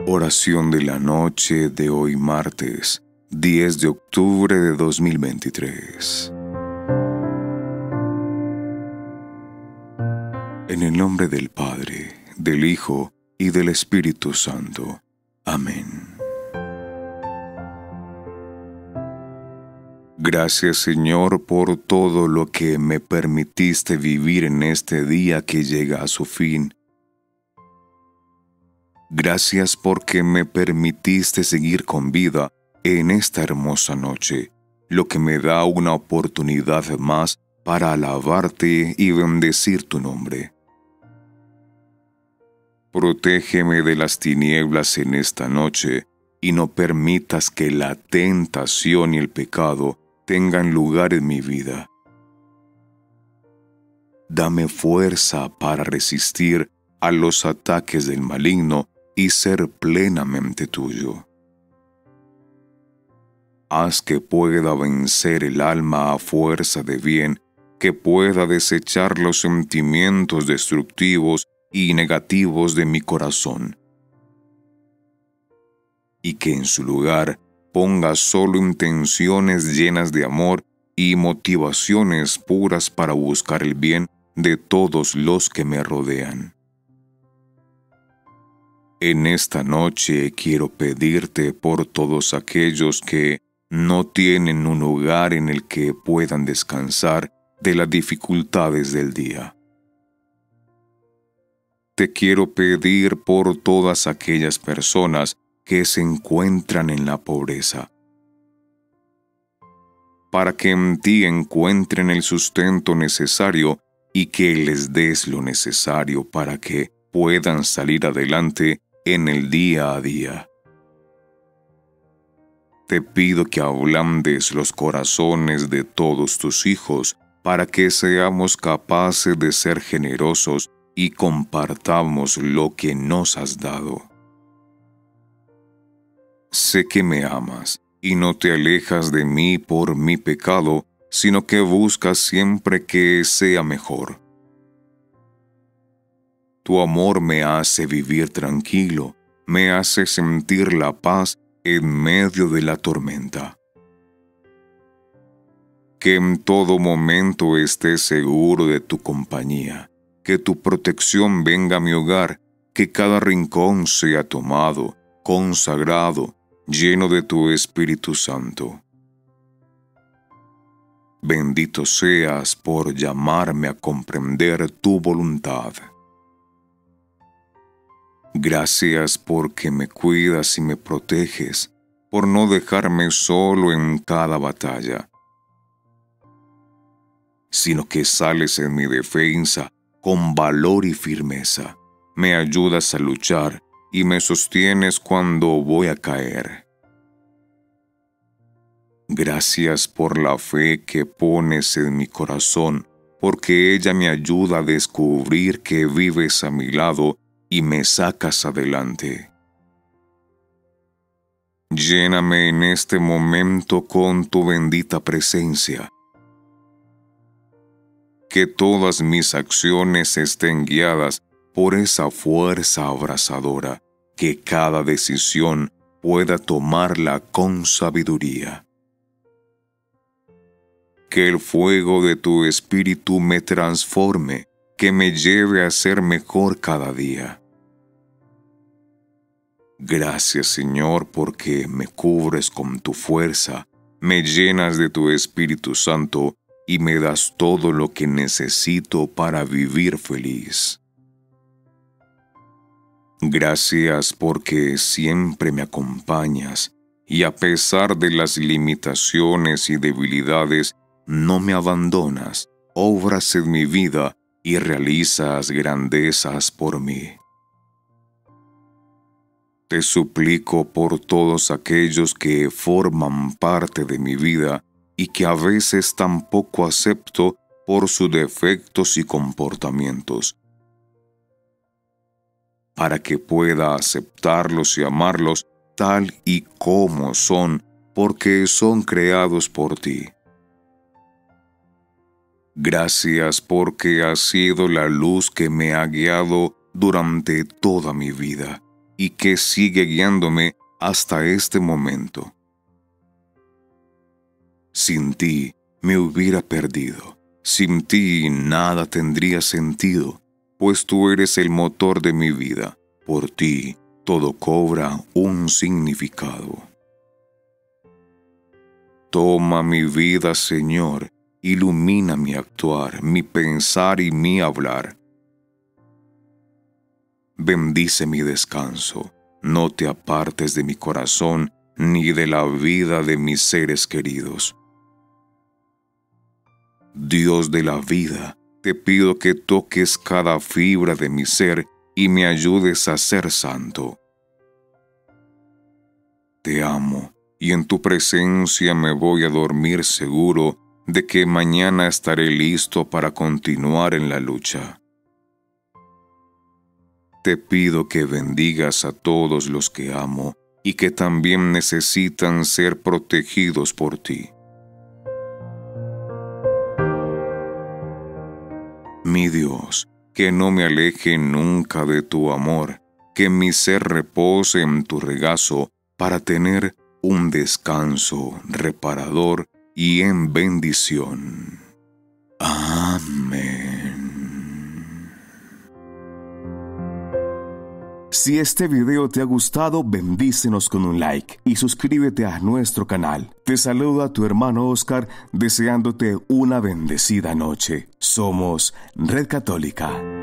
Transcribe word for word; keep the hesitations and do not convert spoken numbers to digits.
Oración de la noche de hoy martes, diez de octubre de dos mil veintitrés. En el nombre del Padre, del Hijo y del Espíritu Santo. Amén. Gracias, Señor, por todo lo que me permitiste vivir en este día que llega a su fin. Gracias porque me permitiste seguir con vida en esta hermosa noche, lo que me da una oportunidad más para alabarte y bendecir tu nombre. Protégeme de las tinieblas en esta noche y no permitas que la tentación y el pecado tengan lugar en mi vida. Dame fuerza para resistir a los ataques del maligno y ser plenamente tuyo. Haz que pueda vencer el alma a fuerza de bien, que pueda desechar los sentimientos destructivos y negativos de mi corazón, y que en su lugar ponga solo intenciones llenas de amor y motivaciones puras para buscar el bien de todos los que me rodean. En esta noche quiero pedirte por todos aquellos que no tienen un lugar en el que puedan descansar de las dificultades del día. Te quiero pedir por todas aquellas personas que se encuentran en la pobreza, para que en ti encuentren el sustento necesario y que les des lo necesario para que puedan salir adelante en el día a día. Te pido que ablandes los corazones de todos tus hijos para que seamos capaces de ser generosos y compartamos lo que nos has dado. Sé que me amas y no te alejas de mí por mi pecado, sino que buscas siempre que sea mejor. Tu amor me hace vivir tranquilo, me hace sentir la paz en medio de la tormenta. Que en todo momento esté seguro de tu compañía, que tu protección venga a mi hogar, que cada rincón sea tomado, consagrado, lleno de tu Espíritu Santo. Bendito seas por llamarme a comprender tu voluntad. Gracias porque me cuidas y me proteges, por no dejarme solo en cada batalla, sino que sales en mi defensa con valor y firmeza. Me ayudas a luchar y me sostienes cuando voy a caer. Gracias por la fe que pones en mi corazón, porque ella me ayuda a descubrir que vives a mi lado y me sacas adelante. Lléname en este momento con tu bendita presencia. Que todas mis acciones estén guiadas por esa fuerza abrasadora, que cada decisión pueda tomarla con sabiduría. Que el fuego de tu Espíritu me transforme, que me lleve a ser mejor cada día. Gracias, Señor, porque me cubres con tu fuerza, me llenas de tu Espíritu Santo y me das todo lo que necesito para vivir feliz. Gracias porque siempre me acompañas y a pesar de las limitaciones y debilidades, no me abandonas, obras en mi vida y realizas grandezas por mí. Te suplico por todos aquellos que forman parte de mi vida y que a veces tampoco acepto por sus defectos y comportamientos, para que pueda aceptarlos y amarlos tal y como son, porque son creados por ti. Gracias porque has sido la luz que me ha guiado durante toda mi vida, y que sigue guiándome hasta este momento. Sin ti me hubiera perdido. Sin ti nada tendría sentido, pues tú eres el motor de mi vida. Por ti todo cobra un significado. Toma mi vida, Señor, ilumina mi actuar, mi pensar y mi hablar. Bendice mi descanso, no te apartes de mi corazón ni de la vida de mis seres queridos. Dios de la vida, te pido que toques cada fibra de mi ser y me ayudes a ser santo. Te amo, y en tu presencia me voy a dormir seguro de que mañana estaré listo para continuar en la lucha. Te pido que bendigas a todos los que amo y que también necesitan ser protegidos por ti. Mi Dios, que no me aleje nunca de tu amor, que mi ser repose en tu regazo para tener un descanso reparador y en bendición. Amén. Si este video te ha gustado, bendícenos con un like y suscríbete a nuestro canal. Te saluda tu hermano Oscar, deseándote una bendecida noche. Somos Red Católica.